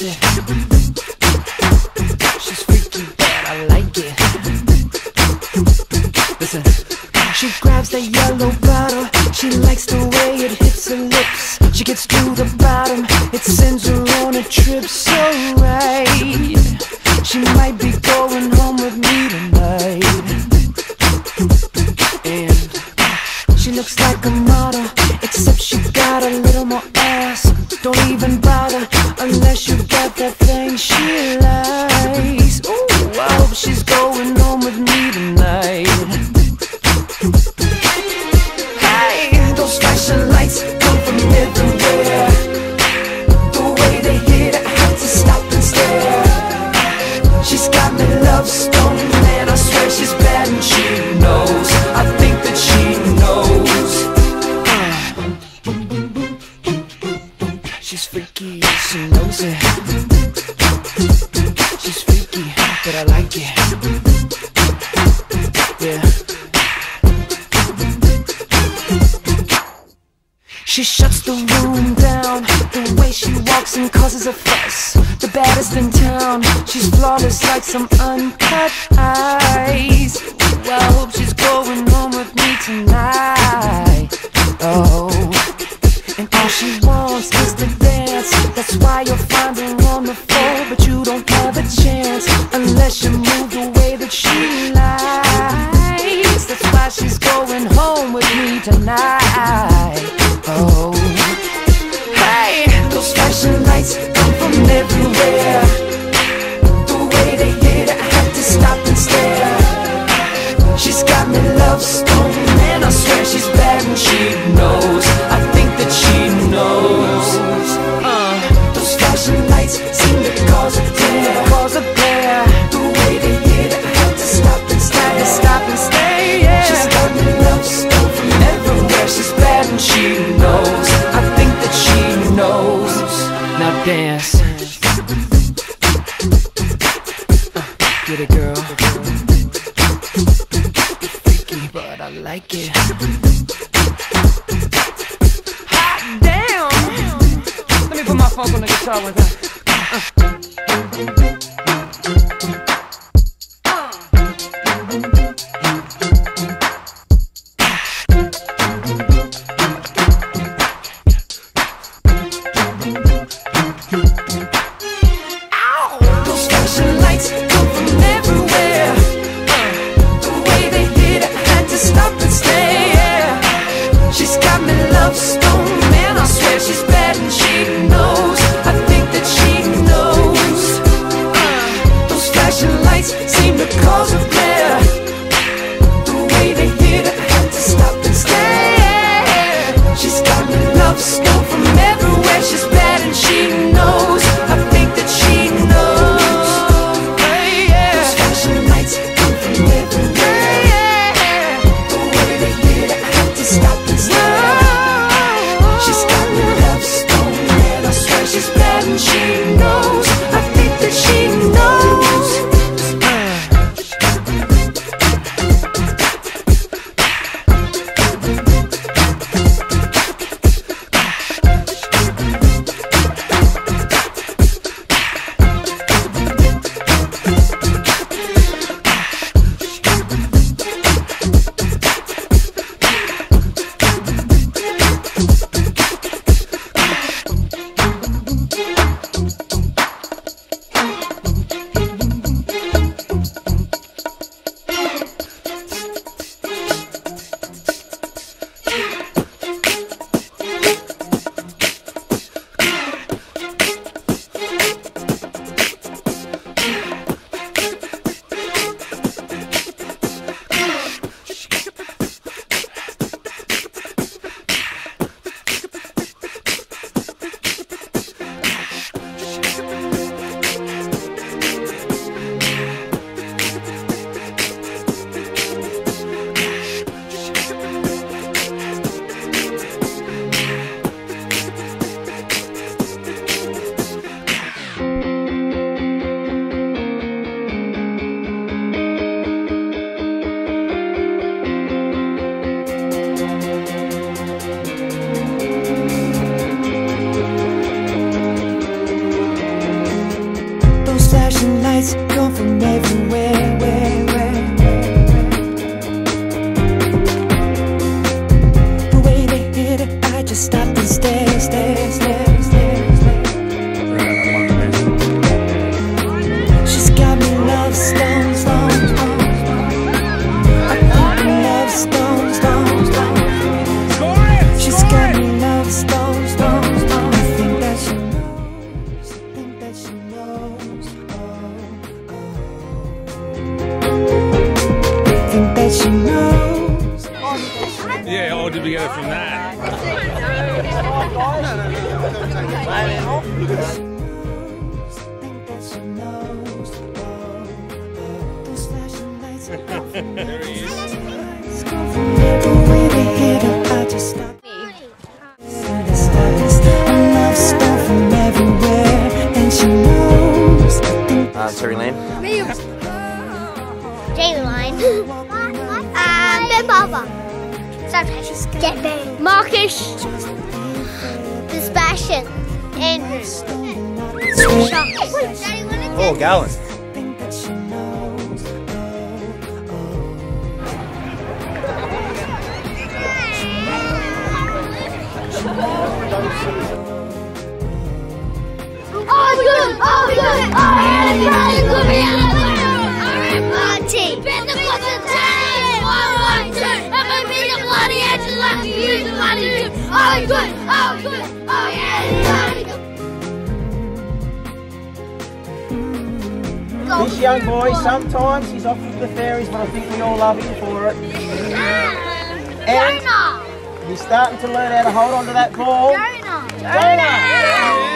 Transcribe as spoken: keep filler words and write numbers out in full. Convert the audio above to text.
it. She's freaky, but I like it. Listen. She grabs the yellow bottle. She likes the way it hits her lips. She gets to the bottom. It sends her on a trip so right. She might be going home with me tonight. And she looks like a model, except she got a little more ass. Don't even bother unless you got that thing she likes. Ooh, I hope she's going home with me tonight. Hey, those flashing lights come from everywhere. The way they hit, I have to stop and stare. She's got me love stone, man, I swear she's bad and she knows. I think that she knows. uh. She's freaky, she knows it. She's freaky, but I like it. Yeah. She shuts the room down. The way she walks and causes a fuss. The baddest in town. She's flawless like some uncut eyes. Well, I hope she's going home with me tonight. Oh, and all she wants is to dance. That's why you'll find her on the floor, but you don't have a chance unless you move the way that she likes. That's why she's going home with me tonight. Oh, hey, those flashing lights come from everywhere. The way they hit, I have to stop and stare. She's got me love stone, and I swear she's bad and she knows. I think that she knows. uh, Those flashing lights seem to cause a glare. Cause a glare. The way they hit, I have to stop and stare. Stop and stay, yeah. She's got me love stone from everywhere. She's bad and she knows. I think that she knows. Now dance. uh, Get it, girl. Freaky, but I like it. Hot damn! Let me put my funk on the guitar one time. uh. she knows. Yeah, or did we get it from that? There he is. Uh, Terry Lane. Daily Line. Um, Ben Barber. Sometimes Get Bang. Marcus. The Sebastian. Andrew. Oh, Gowan. Oh, good! Oh, good! Oh, yeah, good! Good! Ourimbah team! Been the fucking team! One, one, two! I'm gonna be the bloody edges like you use the bloody two! Oh, good! Oh, good! Oh, yeah! This young boy, sometimes he's off with the fairies, but I think we all love him for it. And he's starting to learn how to hold on to that ball. Jonah! Jonah!